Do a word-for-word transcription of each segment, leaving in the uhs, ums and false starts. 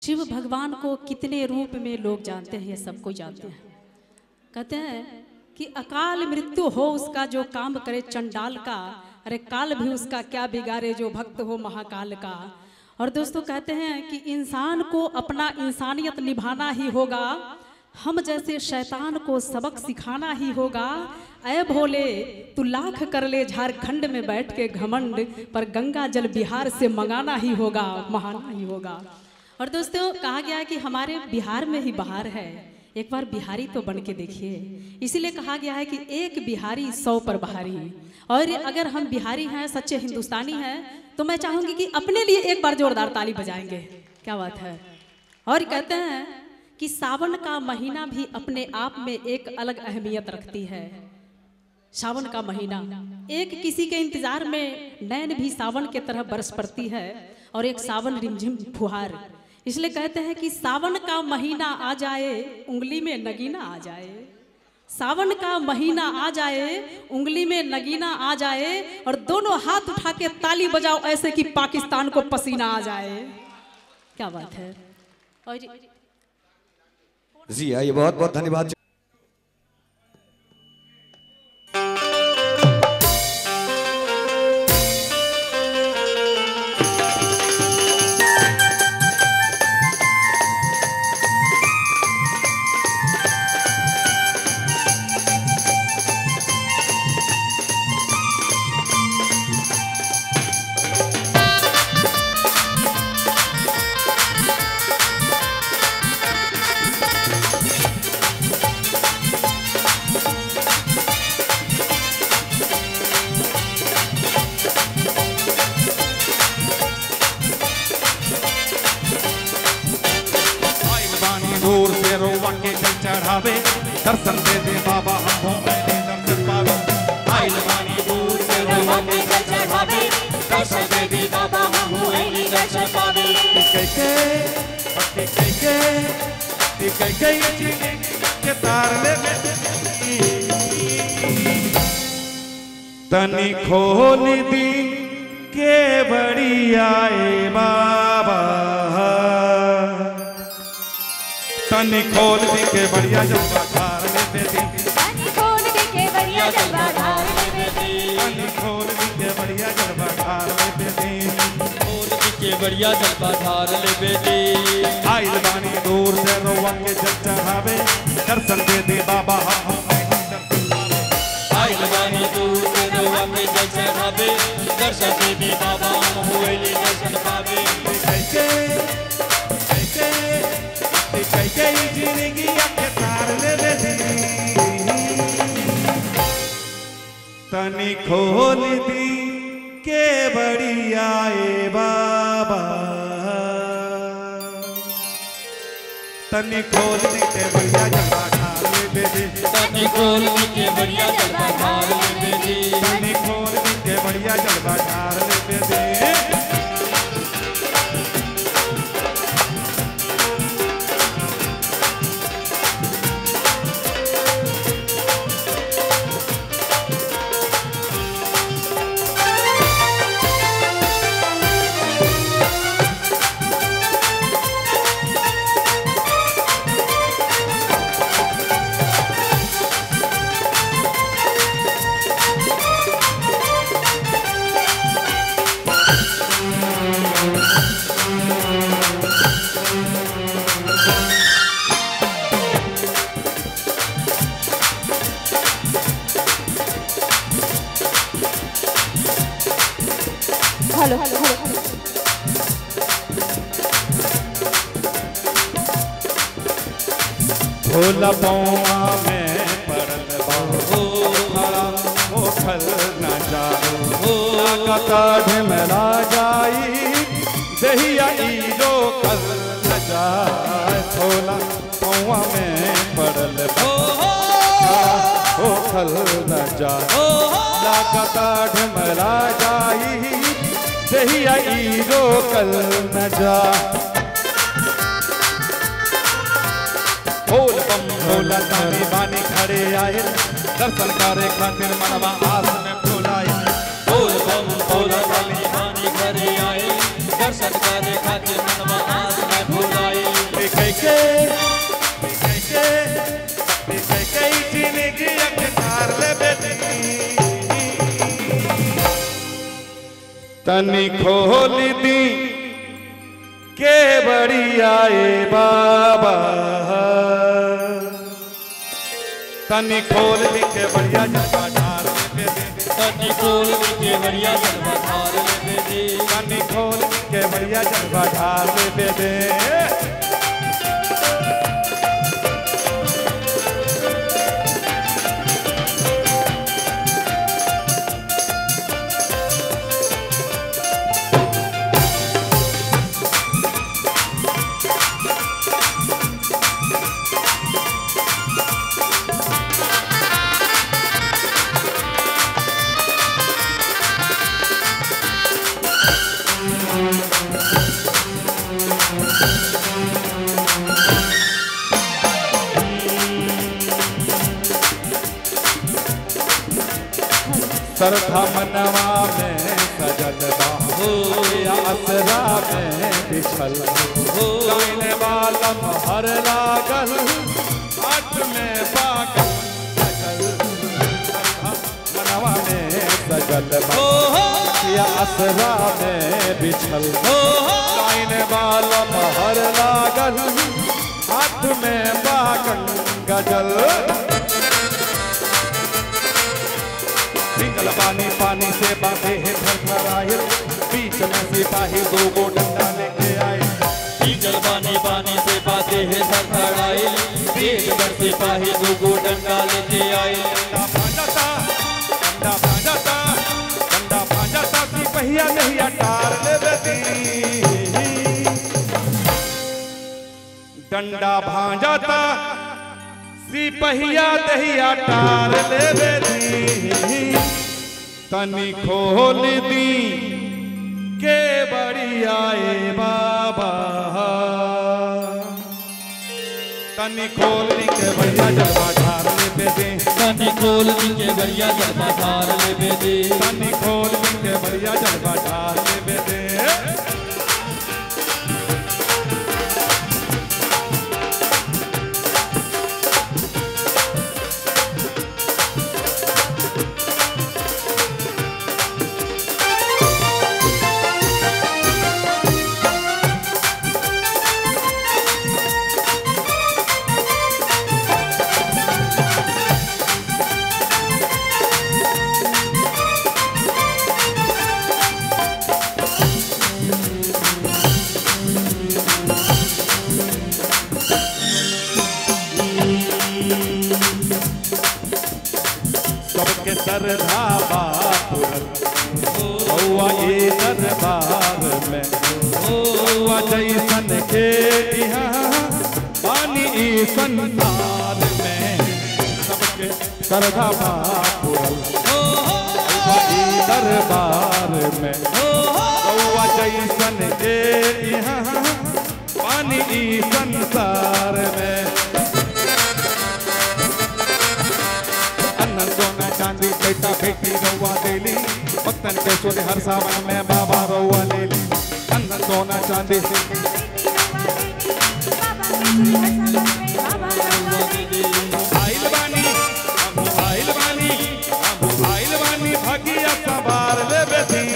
शिव भगवान को कितने रूप में लोग जानते हैं, ये सबको जानते हैं। कहते हैं कि अकाल मृत्यु हो उसका जो काम करे चंडाल का, अरे काल भी उसका क्या बिगाड़े जो भक्त हो महाकाल का। और दोस्तों कहते हैं कि इंसान को अपना इंसानियत निभाना ही होगा, हम जैसे शैतान को सबक सिखाना ही होगा। ऐ भोले तू लाख कर ले झारखंड में बैठ के घमंड, पर गंगा जल बिहार से मंगाना ही होगा, महाना ही होगा। और दोस्तों कहा गया है कि हमारे बिहार में ही बहार है, एक बार बिहारी तो बन के देखिए। इसीलिए कहा गया है कि एक बिहारी सौ पर बहारी। और अगर हम बिहारी हैं, सच्चे हिंदुस्तानी हैं, तो मैं चाहूंगी कि अपने लिए एक बार जोरदार ताली बजाएंगे। क्या बात है। और कहते हैं कि सावन का महीना भी अपने आप में एक अलग अहमियत रखती है। सावन का महीना एक किसी के इंतजार में नैन भी सावन के तरह बरस पड़ती है, और एक सावन रिमझिम फुहार। इसलिए कहते हैं कि सावन का महीना आ जाए उंगली में नगीना आ जाए, सावन का महीना आ जाए उंगली में नगीना आ जाए, और दोनों हाथ उठा के ताली बजाओ ऐसे कि पाकिस्तान को पसीना आ जाए। क्या बात है। और जी आइए, बहुत बहुत धन्यवाद। दूर से रोवा के जल चढ़ावे, दर्शन दे दे बाबा हमको मैंने दर्शन पावे। आइल बानी दूर से रोवा के जल चढ़ावे, दर्शन दे दे बाबा हमको मैंने दर्शन पावे। कैके कैके कैके कैके के तार ले तनी खोल दी के बड़ी आए बाबा, तनी खोल दी के बढ़िया जलवा धार ले बेटी, तनी खोल दी के बढ़िया जलवा धार ले बेटी, तनी खोल दी के बढ़िया जलवा धार ले बेटी, खोल दी के बढ़िया जलवा धार ले बेटी। आइल बानी दूर से रोवा के जल चढ़ावे, दर्शन दे दे बाबा हम आइल बानी दूर से रोवा के जल चढ़ावे, दर्शन दे दे बाबा हम हुए दर्शन पावे। कैसे कैसे कैसे जिंदगी के तार ले बेटी, तनी खोल दी के बड़ी आए बाबा, तनी खोल दी के बढ़िया जलवा धार ले बेटी, तनी खोल दी के बढ़िया जलवा धार ले बेटी, तनी खोल दी के बढ़िया जलवा धार ले बेटी। हेलो हेलो हेलो भोला पौआ में पड़ल बाबो खड़ा ओखल न जाओ, काट मेरा जाई दहिया ई जो कल न जाए। भोला पौआ में पड़ल बाबो ओखल न जाए, काट मेरा जाई दहिया ई जो कल न जाए। बोल बम भोला तानी बानी खड़े आए, दर्शन करे खातिर मनवा आस में फुलाए। बोल बम भोला तानी बानी खड़े आए, दर्शन करे खातिर मनवा आस में फुलाए। तनी खोल दी के बड़ी आए बाबा, तनी खोल दी के बढ़िया जलवा ढार ले दे, तनी खोल दी के बढ़िया जलवा ढार ले दे, तनी खोल दी के बढ़िया जलवा ढार ले दे। सरधा मनवा में सजल बा या असरा में बिछल गाने वालम हर लागल हाथ में पागल सजल। सरधा मनवा में सजल बा या असरा में बिछल गाने वालम हर लागल हाथ में पागल गजल। भीगल पानी पानी से बांधे है थरथराए, बीच में सिपाही दो गो डंडा लेके आए। भीगल पानी पानी से बांधे है थरथराए, बीच में सिपाही दो गो डंडा लेके आए। डंडा भांजाता डंडा भांजाता डंडा भांजाता सिपहिया नहीं टार ले बेदी, डंडा भांजाता सिपहिया दहिया टार ले बेदी। तनी खोल दी के बड़ी आए बाबा, तनी खोल दी के बढ़िया जलवा ढार ले दे, तनी खोल दी के बढ़िया जलवा ढार ले दे, तनी खोल दी के बढ़िया जलवा ढार ले दे। सबके सरधा बापुरन हुआ ये दरबार में, हुआ जैसन के यहाँ पानी ई संसार में। सबके सरधा बापुरन हुआ ये दरबार में, हुआ जैसन के यहाँ पानी ई संसार में। सोना चांदी बेटा बेटी रउआ देली, भक्तन के सोने हर सावन में बाबा रउआ लेली। अन्न सोना चांदी आइल बानी हम आइल बानी हम आइल बानी भगिया सवार ले बेटी,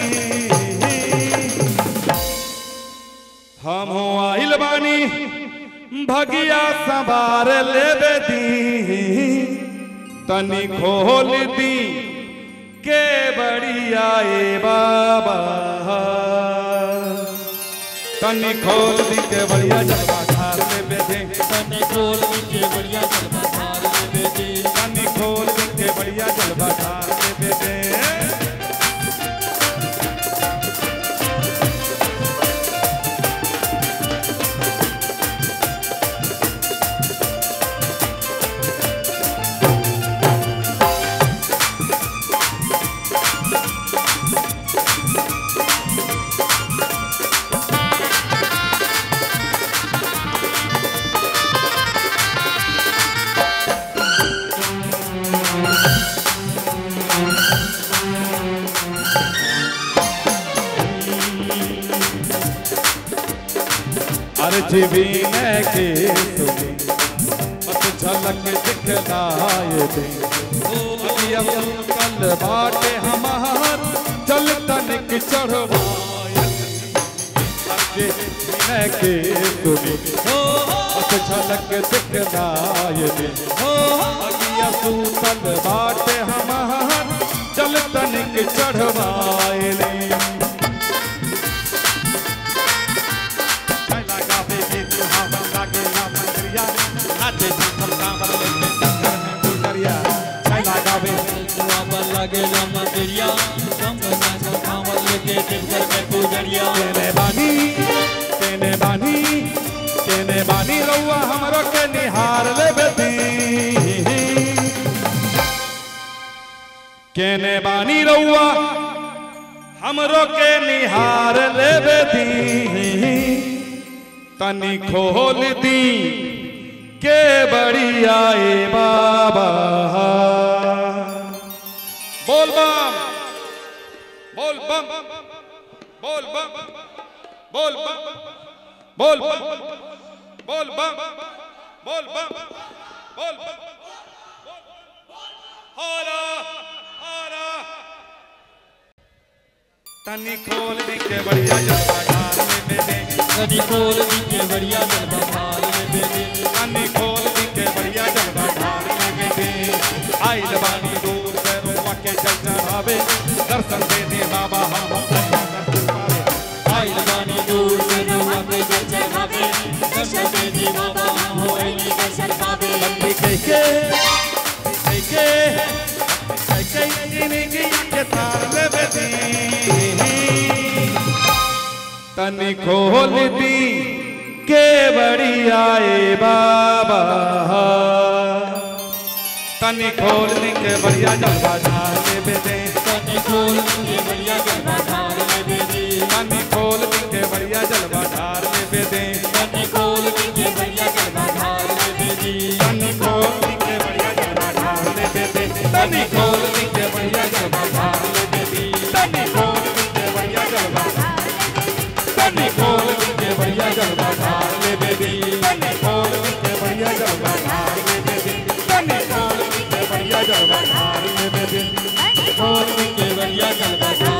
हम आइल बानी भगिया सवार ले बेटी। तनी खोल दी के बड़ी आए बाबा, तनी खोल दी के बढ़िया जलवा ढार ले दे, तनी खोल दी के बढ़िया जलवा ढार ले दे, तनी खोल दी के बढ़िया जलवा ढार ले दे। जीवीने के तुमी बस झलक दिखलाए दे, कल बाटे हमार चल तनिक चढ़वाए के सुनी अस झलक दिखलाए अगिया सूतल बाटे हमार चल तनिक चढ़वाए ले लगावे के सुहावन लागे ना मंदरिया नाचे झूम कांवर लेके संगर में गुजरिया लगावे सुहावन लागे ना मंदरिया संग कांवर लेके देवघर में गुजरिया केने बानी केने बानी केने बानी रउआ हमरो के निहार लेबे दी केने बानी रउआ हमरो के निहार लेबे दी तनी खोल दी के बड़ी आए बाबा बोल बम बोल बम बोल बम बोल बम बोल बम बोल बम बोल बम बोल बम हारा हारा तनी खोल दी के बढ़िया जलवा ढाल में दे तनी खोल दी के बढ़िया जलवा ढाल में दे तनी खोल दी के बढ़िया जलवा ढाल में दे आइल बानी दूर से रुआ के जल चढ़ावे दर्शन दे दे बाबा हम आइल बानी दूर से रुआ के जल चढ़ावे दर्शन दे दे बाबा हम होइली दर्शन पावे बंदी के के के के जिंदगी के तार लेबे दी तनी खोल दी के बड़ी आए बाबा तनी खोल दी के बढ़िया जलवा ढाल लेबे दे तनी खोल दी के बढ़िया जलवा ढाल लेबे दे तनी खोल दी के बढ़िया जलवा ढाल लेबे दे तनी खोल दी के बढ़िया जलवा ढाल लेबे दे तनी खोल दी के बढ़िया जलवा ढाल लेबे दे तनी खोल दी के बढ़िया जलवा ढाल लेबे दे तनी खोल दी के बढ़िया जलवा तनी खोल दी के बढ़िया जलवा ढाल लेबे दे तनी खोल दी के बढ़िया जलवा ढाल लेबे दे तनी खोल दी के बढ़िया जलवा ढाल लेबे दे खोल दी के बढ़िया जलवा ढाल